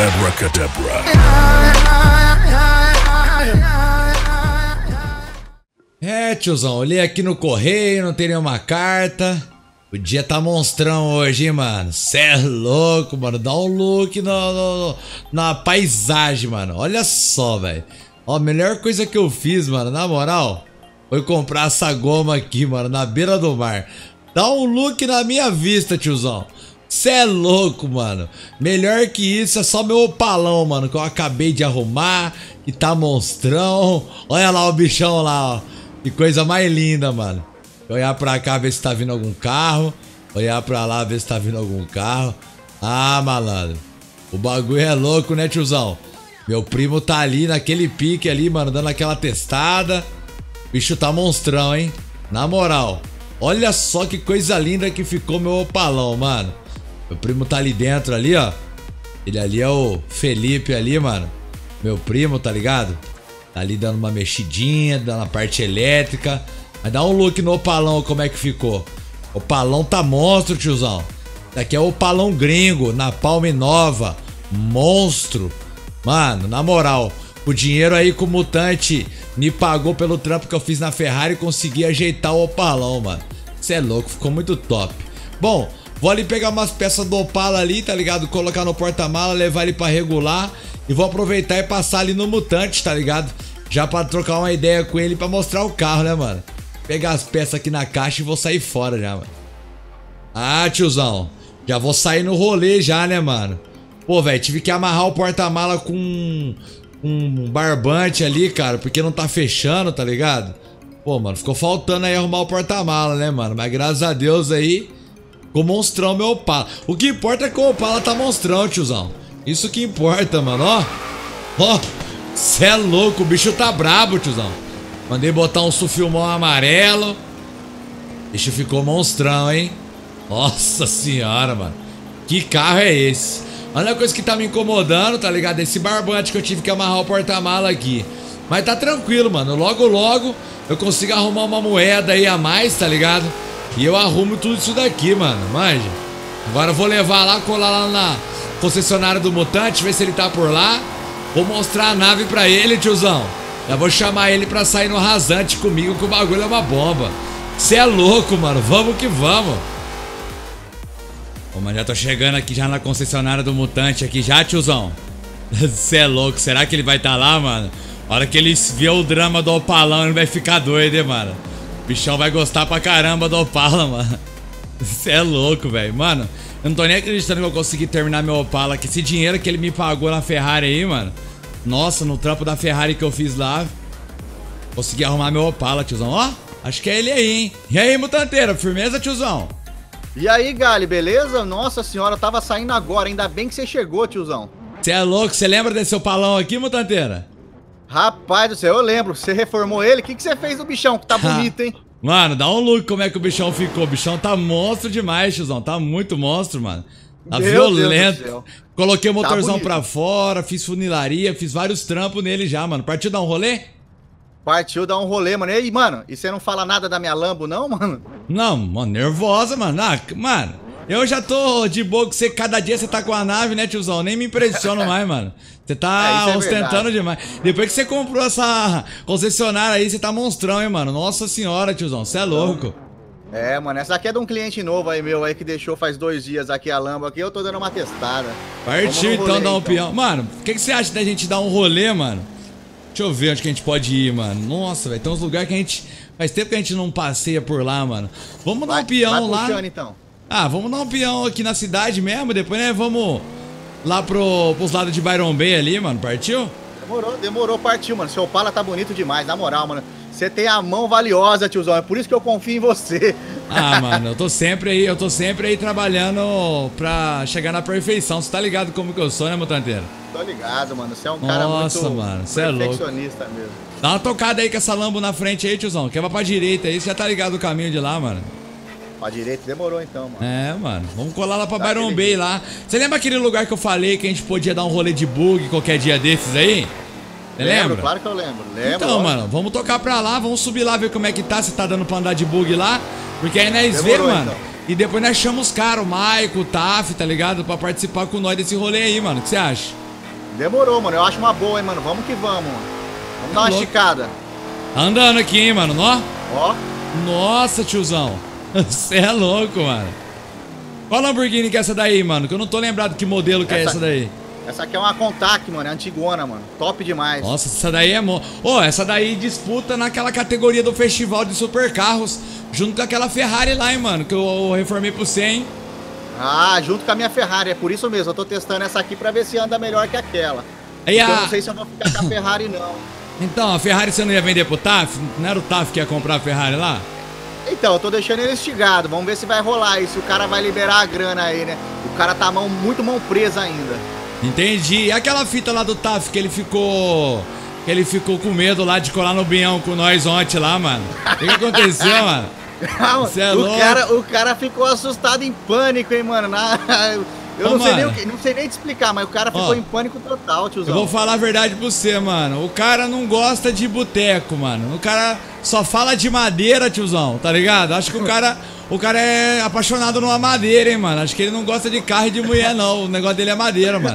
Abracadabra. É, tiozão, olhei aqui no correio, não tem nenhuma carta. O dia tá monstrão hoje, hein, mano. Cê é louco, mano. Dá um look na paisagem, mano. Olha só, velho. Ó, a melhor coisa que eu fiz, mano, na moral, foi comprar essa goma aqui, mano, na beira do mar. Dá um look na minha vista, tiozão. Cê é louco, mano. Melhor que isso é só meu opalão, mano, que eu acabei de arrumar, que tá monstrão. Olha lá o bichão lá, ó. Que coisa mais linda, mano. Olhar pra cá, ver se tá vindo algum carro. Olhar pra lá, ver se tá vindo algum carro. Ah, malandro. O bagulho é louco, né, tiozão? Meu primo tá ali naquele pique ali, mano, dando aquela testada. O bicho tá monstrão, hein? Na moral. Olha só que coisa linda que ficou meu opalão, mano. Meu primo tá ali dentro, ali, ó. Ele ali é o Felipe ali, mano. Meu primo, tá ligado? Tá ali dando uma mexidinha, dando a parte elétrica. Mas dá um look no opalão, como é que ficou. O opalão tá monstro, tiozão. Daqui é o opalão gringo, na Palme Nova. Monstro. Mano, na moral, o dinheiro aí que o Mutante me pagou pelo trampo que eu fiz na Ferrari e consegui ajeitar o opalão, mano. Cê é louco, ficou muito top. Bom, vou ali pegar umas peças do Opala ali, tá ligado? Colocar no porta-mala, levar ele pra regular. E vou aproveitar e passar ali no Mutante, tá ligado? Já pra trocar uma ideia com ele pra mostrar o carro, né, mano? Pegar as peças aqui na caixa e vou sair fora já, mano. Ah, tiozão, já vou sair no rolê já, né, mano? Pô, velho, tive que amarrar o porta-mala com um barbante ali, cara, porque não tá fechando, tá ligado? Pô, mano, ficou faltando aí arrumar o porta-mala, né, mano? Mas graças a Deus aí, ficou monstrão meu Opala. O que importa é que o Opala tá monstrão, tiozão. Isso que importa, mano, ó. Ó, cê é louco, o bicho tá brabo, tiozão. Mandei botar um sulfilmão amarelo. O bicho ficou monstrão, hein? Nossa senhora, mano. Que carro é esse? A única coisa que tá me incomodando, tá ligado? Esse barbante que eu tive que amarrar o porta-mala aqui. Mas tá tranquilo, mano. Logo, logo eu consigo arrumar uma moeda aí a mais, tá ligado? E eu arrumo tudo isso daqui, mano. Manja. Agora eu vou levar lá, colar lá na concessionária do Mutante, ver se ele tá por lá. Vou mostrar a nave pra ele, tiozão. Já vou chamar ele pra sair no rasante comigo, que o bagulho é uma bomba. Cê é louco, mano. Vamos que vamos. Ô, mas já tô chegando aqui já na concessionária do Mutante aqui já, tiozão. Cê é louco. Será que ele vai tá lá, mano? A hora que ele ver o drama do Opalão, ele vai ficar doido, hein, mano? O bichão vai gostar pra caramba do Opala, mano. Cê é louco, velho. Mano, eu não tô nem acreditando que eu consegui terminar meu Opala. Que esse dinheiro que ele me pagou na Ferrari aí, mano. Nossa, no trampo da Ferrari que eu fiz lá, consegui arrumar meu Opala, tiozão. Ó, acho que é ele aí, hein? E aí, Mutanteira, firmeza, tiozão? E aí, Gali, beleza? Nossa senhora, tava saindo agora, ainda bem que você chegou, tiozão. Você é louco? Você lembra desse Opalão aqui, Mutanteira? Rapaz do céu, eu lembro. Você reformou ele? O que você fez no bichão? Que tá bonito, hein? Mano, dá um look como é que o bichão ficou. O bichão tá monstro demais, tiozão. Tá muito monstro, mano. Tá violento. Coloquei o motorzão pra fora, fiz funilaria, fiz vários trampos nele já, mano. Partiu dar um rolê? Partiu dar um rolê, mano. E aí, mano, e você não fala nada da minha Lambo, não, mano? Não, mano, nervosa, mano. Ah, mano, eu já tô de boa com você. Cada dia você tá com a nave, né, tiozão? Nem me impressiona mais, mano. Você tá ostentando demais. Depois que você comprou essa concessionária aí, você tá monstrão, hein, mano? Nossa senhora, tiozão, você é louco. É, mano, essa aqui é de um cliente novo aí meu aí que deixou faz 2 dias aqui a Lambo aqui, eu tô dando uma testada. Partiu então dar um peão. Mano, o que você acha da gente dar um rolê, mano? Deixa eu ver onde que a gente pode ir, mano. Nossa, velho, tem uns lugares que a gente... Faz tempo que a gente não passeia por lá, mano. Vamos dar um peão lá. Puxando, então. Ah, vamos dar um peão aqui na cidade mesmo, depois, né, vamos lá pros lados de Byron Bay ali, mano. Partiu? Demorou, partiu, mano. Seu Opala tá bonito demais, na moral, mano. Você tem a mão valiosa, tiozão. É por isso que eu confio em você. Ah, mano, eu tô sempre aí trabalhando pra chegar na perfeição. Você tá ligado como que eu sou, né, Mutanteiro? Tô ligado, mano. Você é um cara Nossa, muito mano, você é louco. perfeccionista mesmo. Dá uma tocada aí com essa Lambo na frente aí, tiozão. Quer pra direita aí, você já tá ligado o caminho de lá, mano. Pra direita demorou então, mano. É, mano. Vamos colar lá pra Byron Bay lá. Você lembra aquele lugar que eu falei que a gente podia dar um rolê de bug qualquer dia desses aí? Você lembra? Claro que eu lembro. Então, mano, vamos tocar pra lá, vamos subir lá, ver como é que tá, se tá dando pra andar de bug lá. Porque aí nós vê, mano. Então. E depois nós chamamos os caras, o Maico, o Taf, tá ligado? Pra participar com nós desse rolê aí, mano. O que você acha? Demorou, mano. Eu acho uma boa, hein, mano. Vamos que vamos, mano. Vamos dar uma esticada. Tá andando aqui, hein, mano. Ó. Nossa, tiozão. Você é louco, mano. Qual Lamborghini que é essa daí, mano? Que eu não tô lembrado que modelo que é essa daí. Essa aqui é uma Contact, mano. É antigona, mano. Top demais. Nossa, essa daí é... essa daí disputa naquela categoria do festival de supercarros. Junto com aquela Ferrari lá, hein, mano. Que eu reformei pro 100, hein. Ah, junto com a minha Ferrari. É por isso mesmo. Eu tô testando essa aqui pra ver se anda melhor que aquela. Aí eu não sei se eu vou ficar com a Ferrari, não. Então, a Ferrari você não ia vender pro TAF? Não era o TAF que ia comprar a Ferrari lá? Então, eu tô deixando ele instigado. Vamos ver se vai rolar isso. O cara vai liberar a grana aí, né? O cara tá muito mão presa ainda. Entendi. E aquela fita lá do TAF que ele ficou com medo lá de colar no bião com nós ontem lá, mano? O que aconteceu, mano? Você é louco? O cara ficou assustado, em pânico, hein, mano? Eu não sei nem te explicar, mas o cara ficou em pânico total, tiozão. Eu vou falar a verdade pra você, mano. O cara não gosta de boteco, mano. O cara só fala de madeira, tiozão, tá ligado? Acho que o cara é apaixonado numa madeira, hein, mano. Acho que ele não gosta de carro e de mulher, não. O negócio dele é madeira, mano.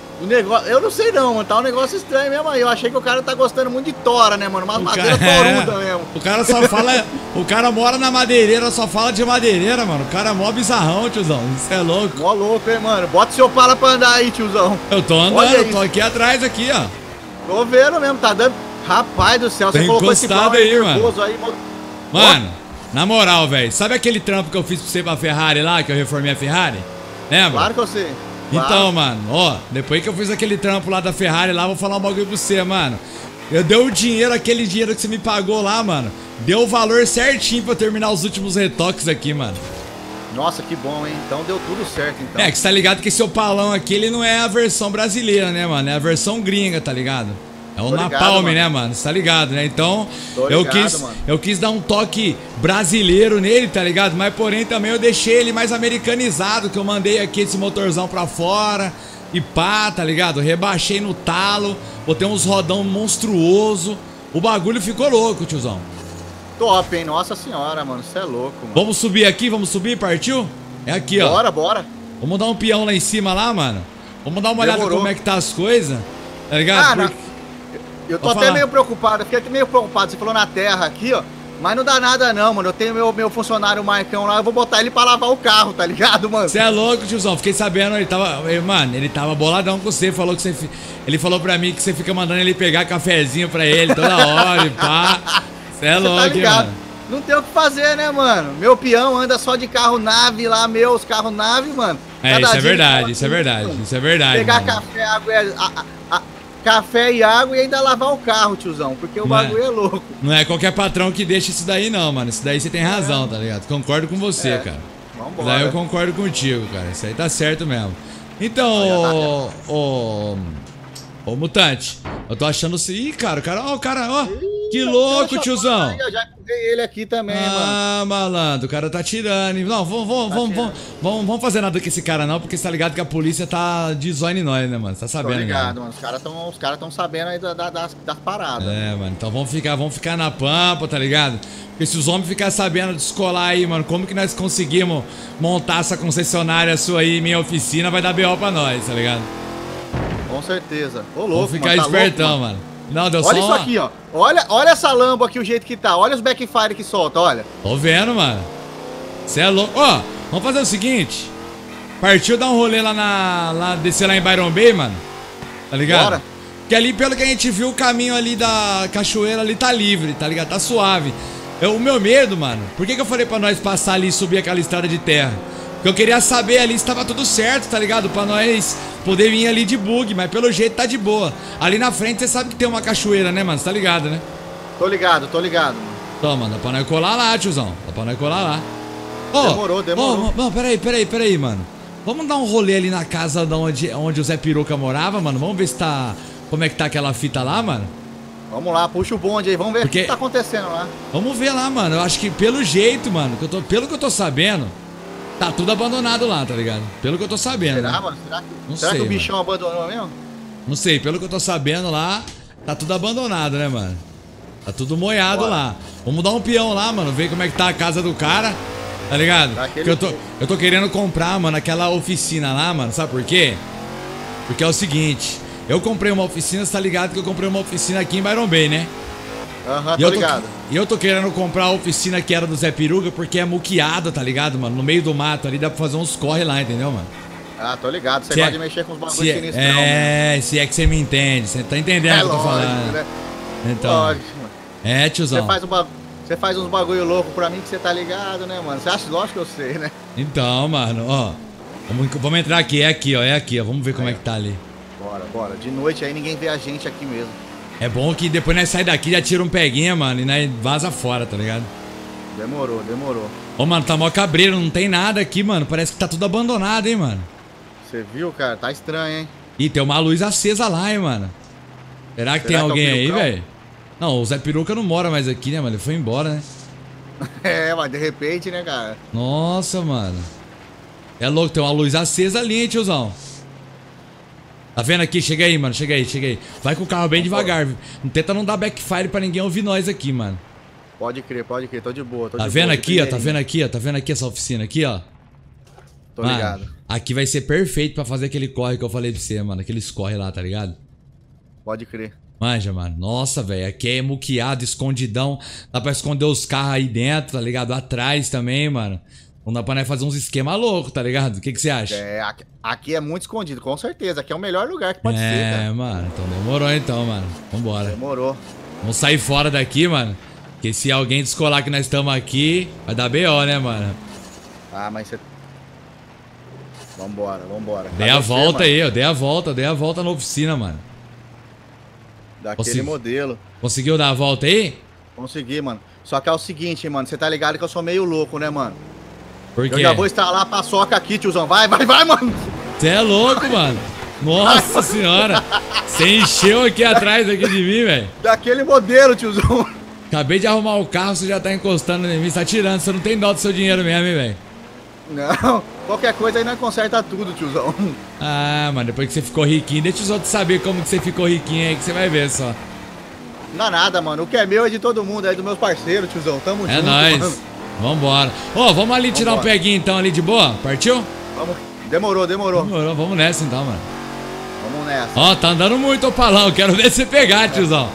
Eu não sei não, mano. Tá um negócio estranho mesmo aí. Eu achei que o cara tá gostando muito de tora, né, mano? Uma madeira toruda mesmo. O cara só fala... O cara mora na madeireira, só fala de madeireira, mano. O cara é mó bizarrão, tiozão. Isso é louco. Mó louco, hein, mano. Bota o seu pala pra andar aí, tiozão. Eu tô andando, eu tô aqui atrás, aqui, ó. Tô vendo mesmo, tá dando... Rapaz do céu, você colocou esse pau aí, nervoso aí, mano, na moral, velho. Sabe aquele trampo que eu fiz pra você pra Ferrari lá, que eu reformei a Ferrari? Lembra? Claro que eu sei. Então, mano, ó, depois que eu fiz aquele trampo lá da Ferrari lá, vou falar um bagulho pra você, mano. Eu dei o dinheiro, aquele dinheiro que você me pagou lá, mano. Deu o valor certinho pra eu terminar os últimos retoques aqui, mano. Nossa, que bom, hein? Então deu tudo certo, então. É, que você tá ligado que esse opalão aqui, ele não é a versão brasileira, né, mano? É a versão gringa, tá ligado? É o Napalm, né, mano? Você tá ligado, né? Então, eu quis dar um toque brasileiro nele, tá ligado? Mas, porém, também eu deixei ele mais americanizado, que eu mandei aqui esse motorzão pra fora e pá, tá ligado? Rebaixei no talo, botei uns rodão monstruoso. O bagulho ficou louco, tiozão. Top, hein? Nossa senhora, mano. Você é louco, mano. Vamos subir aqui? Vamos subir? Partiu? É aqui, ó. Bora. Vamos dar um peão lá em cima lá, mano. Vamos dar uma olhada como é que tá as coisas, tá ligado? Eu tô até meio preocupado, fiquei meio preocupado. Você falou na terra aqui, ó. Mas não dá nada não, mano. Eu tenho meu funcionário Marcão lá, eu vou botar ele pra lavar o carro, tá ligado, mano? Você é louco, tiozão. Fiquei sabendo, ele tava boladão com você. Ele falou pra mim que você fica mandando ele pegar cafezinho pra ele toda hora e pá. Você é louco, tá ligado, mano. Não tem o que fazer, né, mano? Meu peão anda só de carro-nave lá, meus carro-nave, mano. Isso é verdade, isso é verdade, isso é verdade. Pegar café, água, café e água e ainda lavar o carro, tiozão, porque o bagulho é louco. Não é qualquer patrão que deixa isso daí não, mano. Isso daí você tem razão, tá ligado? Concordo com você, cara. Vambora. Isso daí eu concordo contigo, cara. Isso aí tá certo mesmo. Então, ô Mutante, eu tô achando assim... Ih, cara, ó, que louco, tiozão. Eu já peguei ele aqui também, mano. Ah, malandro, o cara tá tirando. Não, vamos fazer nada com esse cara não, porque você tá ligado que a polícia tá de zóio em nós, né, mano? Você tá sabendo, tô ligado, né? mano. Os caras tão sabendo aí das paradas. É, mano, então vamos ficar na pampa, tá ligado? Porque se os homens ficarem sabendo descolar aí, mano, como que nós conseguimos montar essa concessionária sua aí, minha oficina, vai dar BO pra nós, tá ligado? Com certeza. Ô, louco, vamos ficar espertão, mano. Não, deu olha isso aqui, ó. Olha essa Lambo aqui, o jeito que tá. Olha os backfire que solta, olha. Tô vendo, mano. Você é louco. Ó, vamos fazer o seguinte. Partiu dar um rolê descer lá em Byron Bay, mano. Tá ligado? Bora. Porque ali, pelo que a gente viu, o caminho ali da cachoeira ali tá livre, tá ligado? Tá suave. O meu medo, mano, por que eu falei pra nós passar ali e subir aquela estrada de terra? Porque eu queria saber ali se tava tudo certo, tá ligado? Pra nós poder vir ali de bug, mas pelo jeito tá de boa. Ali na frente você sabe que tem uma cachoeira, né, mano? Você tá ligado, né? Tô ligado, mano. Toma, dá pra nós colar lá, tiozão. Dá pra nós colar lá. Demorou. Não, peraí, mano. Vamos dar um rolê ali na casa onde o Zé Piroca morava, mano? Vamos ver se tá... Como é que tá aquela fita lá, mano? Vamos lá, puxa o bonde aí, vamos ver o que tá acontecendo lá. Vamos ver lá, mano. Eu acho que pelo jeito, mano, pelo que eu tô sabendo, tá tudo abandonado lá, tá ligado? Pelo que eu tô sabendo. Será, né? mano? Será que o bichão abandonou mesmo? Não sei, pelo que eu tô sabendo lá, tá tudo abandonado, né, mano? Tá tudo moiado lá. Vamos dar um peão lá, mano, ver como é que tá a casa do cara, tá ligado? Porque eu tô querendo comprar, mano, aquela oficina lá, mano, sabe por quê? Porque é o seguinte, Eu comprei uma oficina, você tá ligado que eu comprei uma oficina aqui em Byron Bay, né? Aham, tô ligado. E eu tô querendo comprar a oficina que era do Zé Peruga porque é muqueada, tá ligado, mano? No meio do mato ali dá pra fazer uns corre lá, entendeu, mano? Ah, tô ligado. Você gosta de mexer com os bagulhos sinistros. Se é que você me entende. Você tá entendendo o que eu tô falando. Né? Então. Lógico, mano. É, tiozão. Você faz uns bagulho louco pra mim que você tá ligado, né, mano? Você acha lógico que eu sei, né? Então, mano, ó. Vamos entrar aqui, é aqui, ó. Vamos ver como é que tá ali. Bora. De noite aí ninguém vê a gente aqui mesmo. É bom que depois nós saímos daqui, já tira um peguinha, mano, e nós vaza fora, tá ligado? Demorou. Ô, mano, tá mó cabreiro, não tem nada aqui, mano. Parece que tá tudo abandonado, hein, mano. Você viu, cara? Tá estranho, hein? Ih, tem uma luz acesa lá, hein, mano. Será que tem alguém aí, velho? Não, o Zé Peruca não mora mais aqui, né, mano? Ele foi embora, né? É, mas de repente, né, cara? Nossa, mano. É louco, tem uma luz acesa ali, hein, tiozão. Tá vendo aqui? Chega aí, mano. Chega aí. Vai com o carro bem devagar. Não tenta não dar backfire pra ninguém ouvir nós aqui, mano. Pode crer. Tô de boa. Tá vendo aqui, ó? Tá vendo aqui essa oficina aqui, ó? Tô ligado. Aqui vai ser perfeito pra fazer aquele corre que eu falei pra você, mano. Aqueles corre lá, tá ligado? Pode crer. Manja, mano. Nossa, velho. Aqui é muqueado, escondidão. Dá pra esconder os carros aí dentro, tá ligado? Atrás também, mano. Não dá pra nós fazer uns esquema louco, tá ligado? O que você acha? É, aqui é muito escondido, com certeza. Aqui é o melhor lugar que pode ser, cara. É, mano. Então demorou então, mano. Vambora. Demorou. Vamos sair fora daqui, mano. Porque se alguém descolar que nós estamos aqui, vai dar BO, né, mano? Ah, mas você... Vambora. Dei a volta aí, ó. Dei a volta na oficina, mano. Daquele modelo. Conseguiu dar a volta aí? Consegui, mano. Só que é o seguinte, mano. Você tá ligado que eu sou meio louco, né, mano? Por quê? Eu já vou instalar a paçoca aqui, tiozão. Vai, mano. Você é louco, mano. Nossa senhora. Você encheu aqui atrás aqui de mim, velho. Daquele modelo, tiozão. Acabei de arrumar o carro, você já tá encostando em mim. Você tá tirando, você não tem dó do seu dinheiro mesmo, hein, velho? Não, qualquer coisa aí nós conserta tudo, tiozão. Ah, mano, depois que você ficou riquinho, deixa os outros saber como que você ficou riquinho aí, que você vai ver só. Não é nada, mano. O que é meu é de todo mundo, é dos meus parceiros, tiozão. Tamo junto, é nóis. Mano. Vambora. Ô, vamos ali tirar um peguinho então ali de boa? Partiu? Vamos. Demorou. Vamos nessa então, mano. Vamos nessa. Ó, tá andando muito o palão. Quero ver você pegar, tiozão.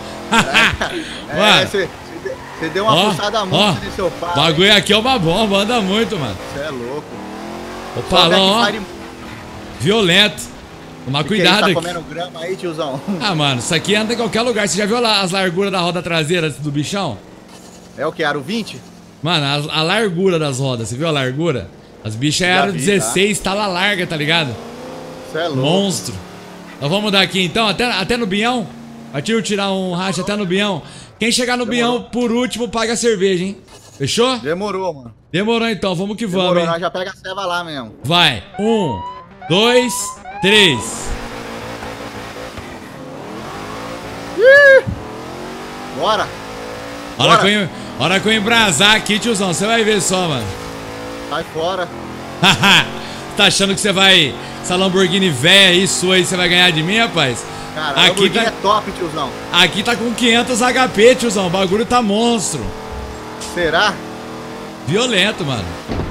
Você deu uma puxada muito de seu pai. Bagulho aqui é uma bomba, anda muito, mano. Você é louco. O palão, ó. Violento. Tomar cuidado aqui. Tá comendo grama aí, tiozão? Ah, mano, isso aqui anda em qualquer lugar. Você já viu lá as larguras da roda traseira do bichão? É o que? Aro 20? Mano, a largura das rodas, você viu a largura? As bichas é aro 16, tá lá larga, tá ligado? Você é louco. Monstro. Nós vamos dar aqui então, até no Bião. Partiu tirar um racha até no Bião. Quem chegar no Bião por último paga a cerveja, hein? Fechou? Demorou, mano. Demorou então, vamos que vamos, hein? Nós já pega a ceva lá mesmo. Vai, 1, 2, 3. Bora. Hora que eu embrasar aqui, tiozão, você vai ver só, mano. Sai fora. Tá achando que você vai... Essa Lamborghini velha aí, sua aí, você vai ganhar de mim, rapaz? Cara, a Lamborghini é top, tiozão. Aqui tá com 500 HP, tiozão. O bagulho tá monstro. Será? Violento, mano.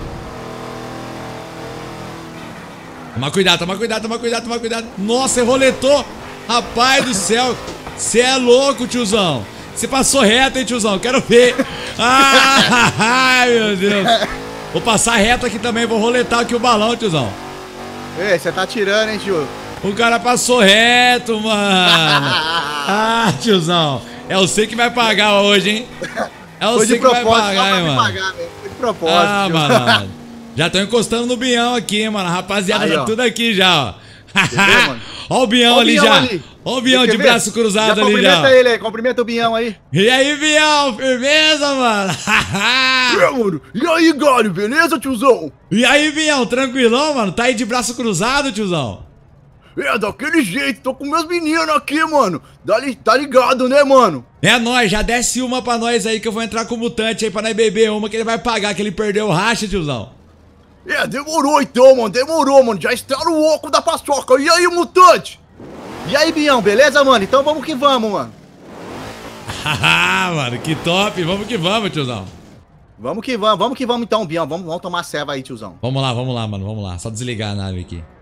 Toma cuidado. Nossa, você roletou. Rapaz do céu. Você é louco, tiozão. Você passou reto, hein, tiozão? Quero ver. Ai, meu Deus. Vou passar reto aqui também. Vou roletar aqui o balão, tiozão. Ei, você tá tirando, hein, tio? O cara passou reto, mano. Ah, tiozão. É você que vai pagar hoje, hein? É você que vai pagar, hein, mano. Foi de propósito, ah, mano. Já tô encostando no Bião aqui, mano. A rapaziada aí, tá tudo aqui já, ó. Ó o Bião ali já. Ó o Bião de braço cruzado ali já. Cumprimenta ele aí, cumprimenta o Bião aí. E aí, Bião, firmeza, mano? Mano. E aí, galho, beleza, tiozão? E aí, Bião, tranquilão, mano? Tá aí de braço cruzado, tiozão? É, daquele jeito, tô com meus meninos aqui, mano. Tá ligado, né, mano? É nóis, já desce uma pra nós aí que eu vou entrar com o mutante aí pra nós beber uma que ele vai pagar, que ele perdeu o racha, tiozão. É, demorou então, mano. Já estraram o oco da paçoca. E aí, mutante? E aí, Bião, beleza, mano? Então vamos que vamos, mano. Haha, mano, que top. Vamos que vamos, tiozão. Vamos que vamos então, Bião. Vamos tomar a ceva aí, tiozão. Vamos lá, mano, vamos lá. Só desligar a nave aqui.